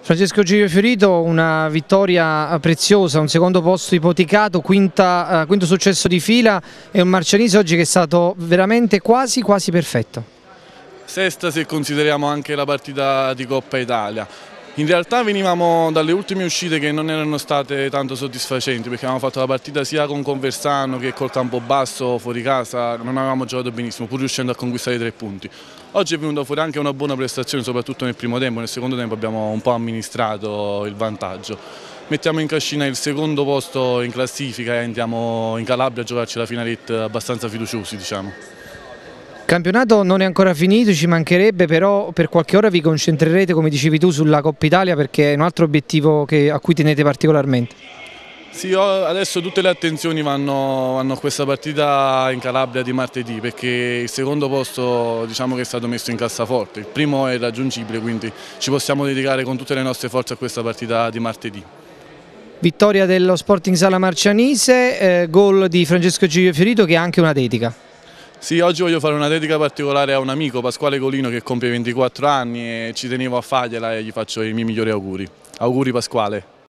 Francesco Giglio Fiorito, una vittoria preziosa, un secondo posto ipotecato, quinto successo di fila e un Marcianise oggi che è stato veramente quasi perfetto. Sesta se consideriamo anche la partita di Coppa Italia. In realtà venivamo dalle ultime uscite che non erano state tanto soddisfacenti, perché avevamo fatto la partita sia con Conversano che col Campobasso fuori casa, non avevamo giocato benissimo pur riuscendo a conquistare i 3 punti. Oggi è venuta fuori anche una buona prestazione, soprattutto nel primo tempo. Nel secondo tempo abbiamo un po' amministrato il vantaggio. Mettiamo in cascina il secondo posto in classifica e andiamo in Calabria a giocarci la finalette abbastanza fiduciosi, diciamo. Il campionato non è ancora finito, ci mancherebbe, però per qualche ora vi concentrerete, come dicevi tu, sulla Coppa Italia, perché è un altro obiettivo a cui tenete particolarmente. Sì, adesso tutte le attenzioni vanno a questa partita in Calabria di martedì, perché il secondo posto diciamo che è stato messo in cassaforte, il primo è raggiungibile, quindi ci possiamo dedicare con tutte le nostre forze a questa partita di martedì. Vittoria dello Sporting Sala Marcianise, gol di Francesco Giglio Fiorito che ha anche una dedica. Sì, oggi voglio fare una dedica particolare a un amico, Pasquale Colino, che compie 24 anni e ci tenevo a fargliela e gli faccio i miei migliori auguri. Auguri Pasquale!